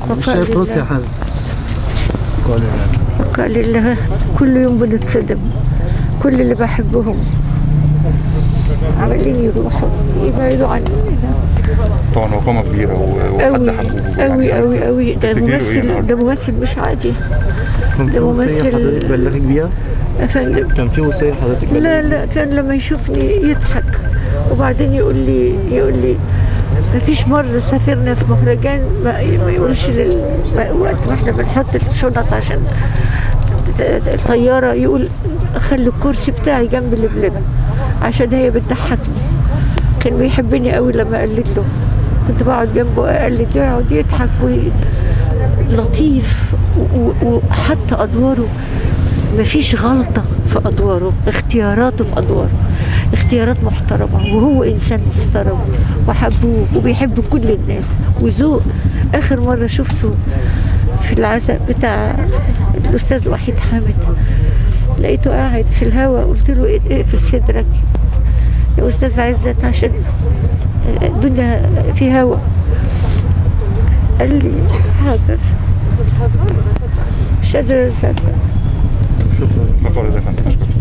مش شايف روسيا حزن. قال لله كل يوم بنتصدم، كل اللي بحبهم عمالين يروحوا يبعدوا عننا. طبعا هو قامة كبيرة وحد حبوبه قوي قوي قوي. ده ممثل مش عادي. ده ممثل. حضرتك بلغك بيها؟ يا فندم كان في وصية حضرتك بلغك؟ لا كان لما يشوفني يضحك وبعدين يقول لي مفيش مرة سافرنا في مهرجان ما يقولش وقت ما احنا بنحط الشنط عشان الطيارة يقول خلي الكرسي بتاعي جنب اللبلبة عشان هي بتضحكني. كان بيحبني قوي لما قلت له، كنت بقعد جنبه اقلد يقعد يضحك لطيف. وحتى ادواره مفيش غلطة في ادواره، اختياراته في ادواره اختيارات محترمة، وهو انسان محترم وحبوب وبيحب كل الناس وذوق. اخر مرة شفته في العزاء بتاع الاستاذ وحيد حامد لقيته قاعد في الهوا، قلت له اقفل صدرك يا استاذ عزت عشان الدنيا في هوا. قال لي حاضر. مش قادرة اصدق. شكرا.